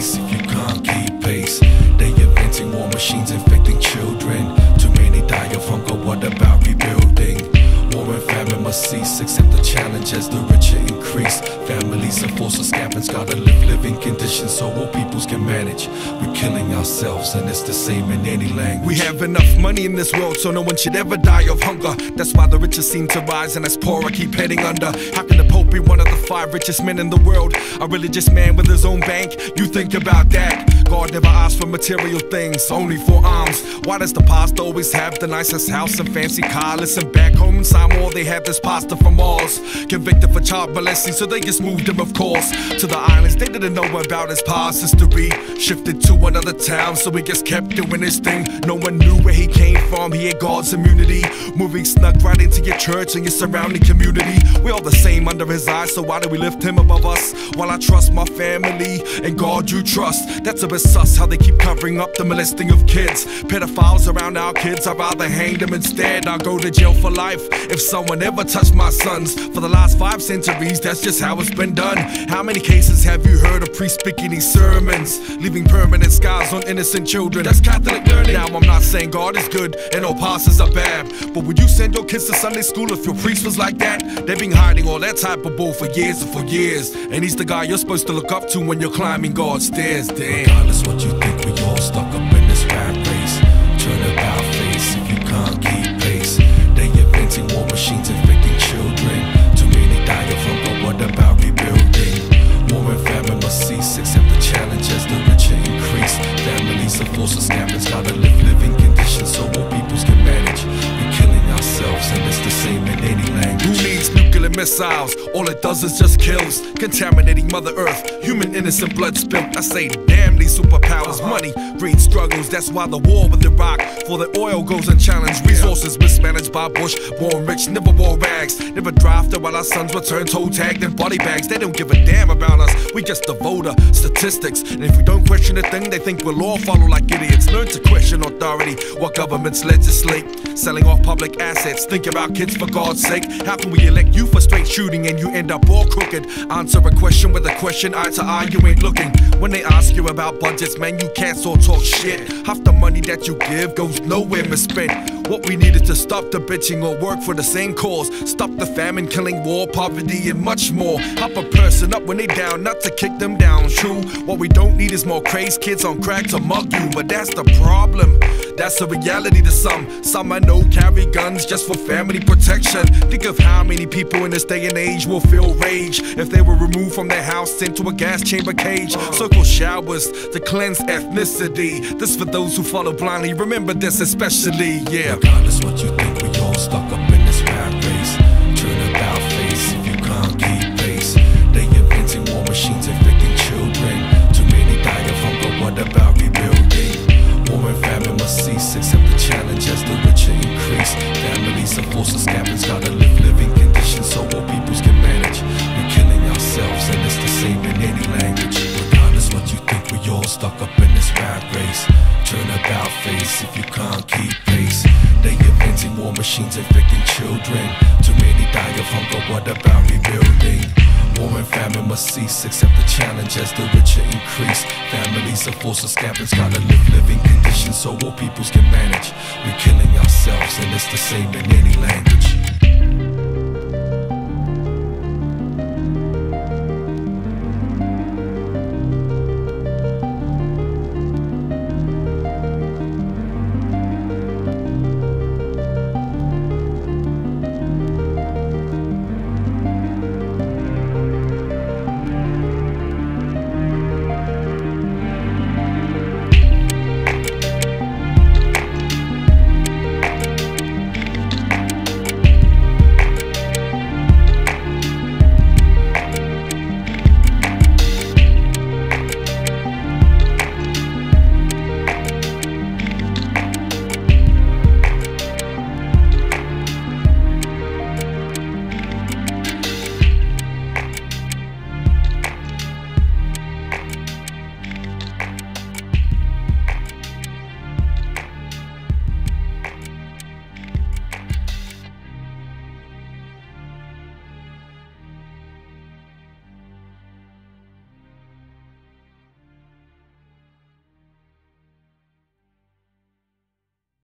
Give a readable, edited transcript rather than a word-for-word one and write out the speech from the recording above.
face if you can't keep pace. They inventing war machines infecting children. Too many die of hunger, what about rebuilding? War and famine must cease, accept the challenge as the richer increase. Families are forced to scavenge, gotta live living conditions so all peoples can manage. We're killing ourselves and it's the same in any language. We have enough money in this world so no one should ever die of hunger. That's why the richest seem to rise and us poorer keep heading under. How can the Pope be one of the 5 richest men in the world? A religious man with his own bank? You think about that. God never asked for material things, only for alms. Why does the pastor always have the nicest house and fancy car? Listen, back home in Samoa they have this pastor from Mars, convicted for child molesting, so they just moved him, of course, to the islands. They didn't know about his past history. Shifted to another town, so he just kept doing his thing. No one knew where he came from, he had God's immunity. Moving snug right into your church and your surrounding community. We're all the same under his eyes, so why do we lift him above us? While I trust my family and God you trust. That's a bit sus how they keep covering up the molesting of kids. Pedophiles around our kids, I'd rather hang them instead. I'll go to jail for life if someone ever touched my sons. For the last 5 centuries, that's just how it's been done. How many cases have you heard of priests speaking these sermons, leaving permanent scars on innocent children? That's Catholic learning. Now I'm not saying God is good and all pastors are bad, but would you send your kids to Sunday school if your priest was like that? They've been hiding all that type of bull for years and for years, and he's the guy you're supposed to look up to when you're climbing God's stairs. Damn. Regardless what you think, we all stuck up in this rat race. Turn about face if you can't keep pace. They inventing war machines infecting children. Too many die of hunger, what about rebuilding? War and famine must cease, accept the challenge as the richer increase. Families are forced to scavenge, gotta live living conditions so all peoples can manage. We're killing ourselves and it's the same in any language. Who needs nuclear missiles? All it does is just kills, contaminating Mother Earth, human innocent blood spilled. I say damn these superpowers, money, greed struggles. That's why the war with Iraq, for the oil goes unchallenged. Resources mismanaged by Bush, born rich, never wore rags. Never drafted while our sons were turned toe tagged in body bags. They don't give a damn about us, we just the voter, statistics. And if we don't question a thing, they think we'll all follow like idiots. Learn to question authority, what governments legislate. Selling off public assets, think about kids for God's sake. How can we elect you for straight shooting and you end up all crooked? Answer a question with a question, eye to eye, you ain't looking. When they ask you about budgets, man, you can't all talk shit. Half the money that you give goes nowhere misspent. What we need is to stop the bitching or work for the same cause. Stop the famine, killing, war, poverty, and much more. Help a person up when they down, not to kick them down, true. What we don't need is more crazed kids on crack to mug you, but that's the problem. That's a reality to some. Some I know carry guns just for family protection. Think of how many people in this day and age will feel rage if they were removed from their house, sent to a gas chamber cage. Circle showers to cleanse ethnicity. This for those who follow blindly, remember this especially, yeah. Regardless what you think, we all stuck up in this rat race. Turn about face if you can't keep pace. They inventing war machines infecting children. Too many die of hunger, what about rebuilding? War and famine must cease, accept the challenge as the richer increase. Families are forced to scavenge, gotta live living conditions so all peoples can manage. We're killing ourselves and it's the same in any language. Regardless what you think, we all stuck up in this rat race. Turn about face if you can't keep pace. They inventing war machines infecting children. Too many die of hunger, what about rebuilding? War and famine must cease, accept the challenge as the richer increase. Families are forced to scavenge, gotta live living conditions so all peoples can manage. We're killing ourselves and it's the same in any language.